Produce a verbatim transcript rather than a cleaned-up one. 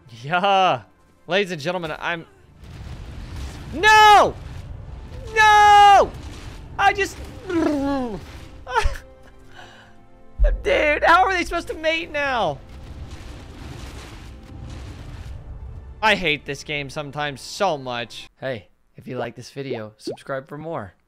Yeah. Ladies and gentlemen, I'm... No! No! I just... Dude, how are they supposed to mate now? I hate this game sometimes so much. Hey, if you like this video, subscribe for more.